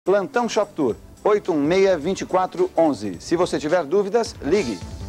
Plantão Shop Tour, 816-2411. Se você tiver dúvidas, ligue.